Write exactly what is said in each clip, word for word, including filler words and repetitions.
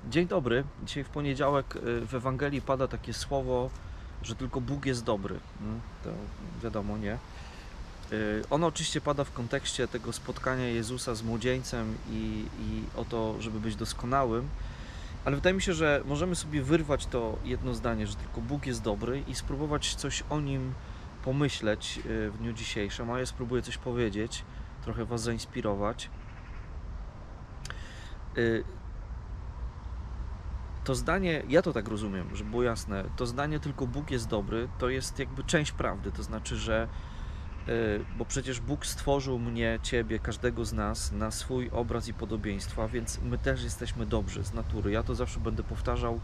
Dzień dobry. Dzisiaj w poniedziałek w Ewangelii pada takie słowo, że tylko Bóg jest dobry. To wiadomo, nie. Ono oczywiście pada w kontekście tego spotkania Jezusa z młodzieńcem i, i o to, żeby być doskonałym, ale wydaje mi się, że możemy sobie wyrwać to jedno zdanie, że tylko Bóg jest dobry i spróbować coś o Nim pomyśleć w dniu dzisiejszym, a ja spróbuję coś powiedzieć, trochę Was zainspirować. To zdanie, ja to tak rozumiem, żeby było jasne, to zdanie tylko Bóg jest dobry, to jest jakby część prawdy, to znaczy, że bo przecież Bóg stworzył mnie, Ciebie, każdego z nas na swój obraz i podobieństwo, a więc my też jesteśmy dobrzy z natury. Ja to zawsze będę powtarzał,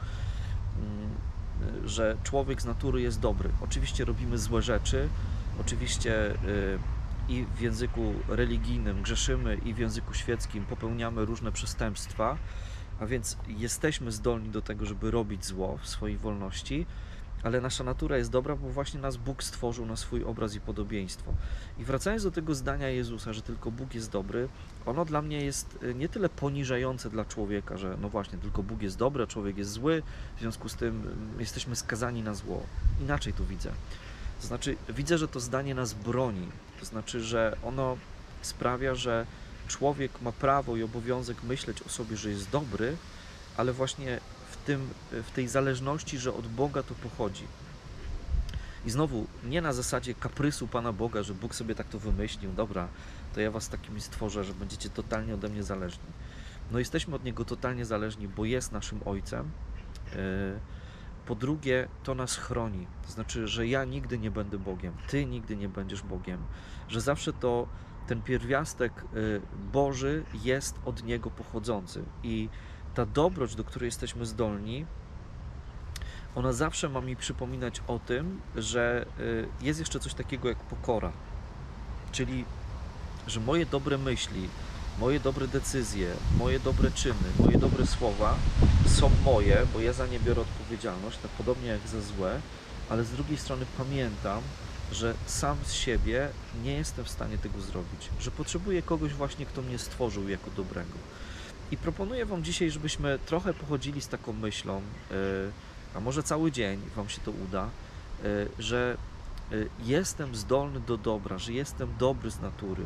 że człowiek z natury jest dobry. Oczywiście robimy złe rzeczy, oczywiście i w języku religijnym grzeszymy, i w języku świeckim popełniamy różne przestępstwa, a więc jesteśmy zdolni do tego, żeby robić zło w swojej wolności, ale nasza natura jest dobra, bo właśnie nas Bóg stworzył na swój obraz i podobieństwo. I wracając do tego zdania Jezusa, że tylko Bóg jest dobry, ono dla mnie jest nie tyle poniżające dla człowieka, że no właśnie, tylko Bóg jest dobry, a człowiek jest zły, w związku z tym jesteśmy skazani na zło. Inaczej to widzę. To znaczy, widzę, że to zdanie nas broni. To znaczy, że ono sprawia, że człowiek ma prawo i obowiązek myśleć o sobie, że jest dobry, ale właśnie w, tym, w tej zależności, że od Boga to pochodzi. I znowu, nie na zasadzie kaprysu Pana Boga, że Bóg sobie tak to wymyślił, dobra, to ja was takimi stworzę, że będziecie totalnie ode mnie zależni. No jesteśmy od Niego totalnie zależni, bo jest naszym Ojcem. Po drugie, to nas chroni. To znaczy, że ja nigdy nie będę Bogiem, Ty nigdy nie będziesz Bogiem. Że zawsze to ten pierwiastek Boży jest od Niego pochodzący. I ta dobroć, do której jesteśmy zdolni, ona zawsze ma mi przypominać o tym, że jest jeszcze coś takiego jak pokora. Czyli, że moje dobre myśli, moje dobre decyzje, moje dobre czyny, moje dobre słowa są moje, bo ja za nie biorę odpowiedzialność, tak podobnie jak za złe, ale z drugiej strony pamiętam, że sam z siebie nie jestem w stanie tego zrobić, że potrzebuję kogoś właśnie, kto mnie stworzył jako dobrego. I proponuję Wam dzisiaj, żebyśmy trochę pochodzili z taką myślą, a może cały dzień Wam się to uda, że jestem zdolny do dobra, że jestem dobry z natury.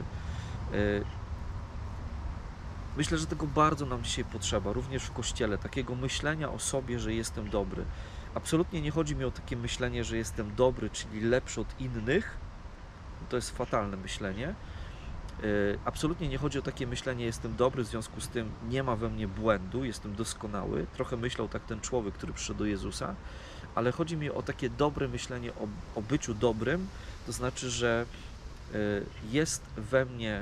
Myślę, że tego bardzo nam dzisiaj potrzeba, również w Kościele, takiego myślenia o sobie, że jestem dobry. Absolutnie nie chodzi mi o takie myślenie, że jestem dobry, czyli lepszy od innych. To jest fatalne myślenie. Absolutnie nie chodzi o takie myślenie, jestem dobry, w związku z tym nie ma we mnie błędu, jestem doskonały. Trochę myślał tak ten człowiek, który przyszedł do Jezusa, ale chodzi mi o takie dobre myślenie o, o byciu dobrym, to znaczy, że jest we mnie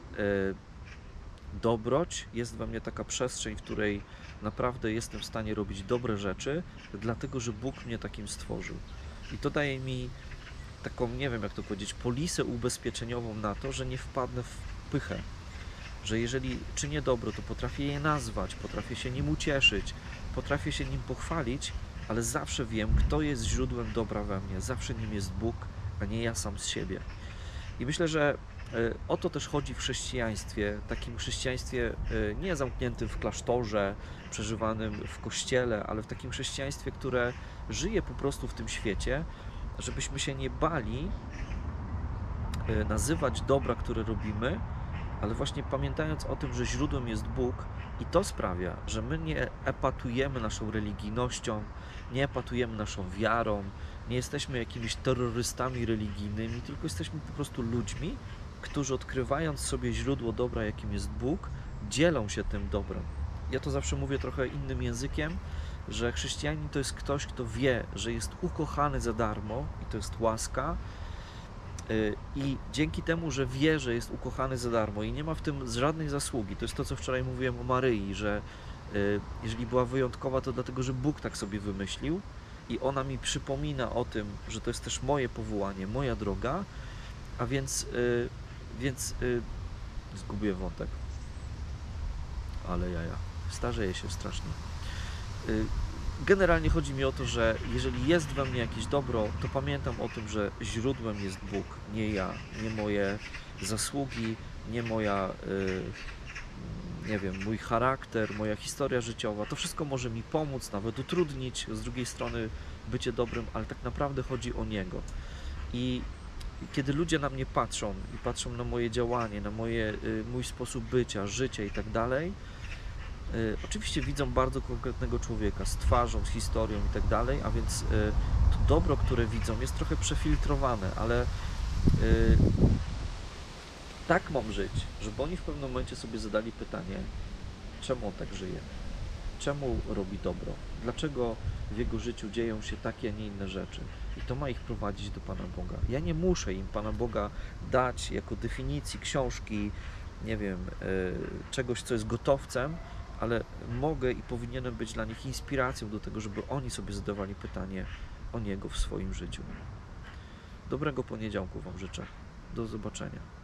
dobroć, jest we mnie taka przestrzeń, w której naprawdę jestem w stanie robić dobre rzeczy, dlatego, że Bóg mnie takim stworzył. I to daje mi taką, nie wiem jak to powiedzieć, polisę ubezpieczeniową na to, że nie wpadnę w pychę. Że jeżeli czynię dobro, to potrafię je nazwać, potrafię się nim ucieszyć, potrafię się nim pochwalić, ale zawsze wiem, kto jest źródłem dobra we mnie. Zawsze nim jest Bóg, a nie ja sam z siebie. I myślę, że o to też chodzi w chrześcijaństwie, takim chrześcijaństwie nie zamkniętym w klasztorze, przeżywanym w kościele, ale w takim chrześcijaństwie, które żyje po prostu w tym świecie, żebyśmy się nie bali nazywać dobra, które robimy, ale właśnie pamiętając o tym, że źródłem jest Bóg, i to sprawia, że my nie epatujemy naszą religijnością, nie epatujemy naszą wiarą, nie jesteśmy jakimiś terrorystami religijnymi, tylko jesteśmy po prostu ludźmi, którzy odkrywając sobie źródło dobra, jakim jest Bóg, dzielą się tym dobrem. Ja to zawsze mówię trochę innym językiem, że chrześcijanin to jest ktoś, kto wie, że jest ukochany za darmo i to jest łaska, i dzięki temu, że wie, że jest ukochany za darmo i nie ma w tym żadnej zasługi, to jest to, co wczoraj mówiłem o Maryi, że jeżeli była wyjątkowa, to dlatego, że Bóg tak sobie wymyślił i ona mi przypomina o tym, że to jest też moje powołanie, moja droga, a więc, więc zgubię wątek, ale jaja, starzeję się strasznie. Generalnie chodzi mi o to, że jeżeli jest we mnie jakieś dobro, to pamiętam o tym, że źródłem jest Bóg, nie ja, nie moje zasługi, nie moja, nie wiem, mój charakter, moja historia życiowa, to wszystko może mi pomóc, nawet utrudnić z drugiej strony bycie dobrym, ale tak naprawdę chodzi o Niego. I kiedy ludzie na mnie patrzą i patrzą na moje działanie, na moje, y, mój sposób bycia, życia i tak dalej, y, oczywiście widzą bardzo konkretnego człowieka z twarzą, z historią i tak dalej, a więc y, to dobro, które widzą, jest trochę przefiltrowane, ale y, tak mam żyć, żeby oni w pewnym momencie sobie zadali pytanie, czemu on tak żyje, czemu robi dobro, dlaczego w jego życiu dzieją się takie, a nie inne rzeczy. I to ma ich prowadzić do Pana Boga. Ja nie muszę im Pana Boga dać jako definicji książki, nie wiem, y, czegoś, co jest gotowcem, ale mogę i powinienem być dla nich inspiracją do tego, żeby oni sobie zadawali pytanie o Niego w swoim życiu. Dobrego poniedziałku Wam życzę. Do zobaczenia.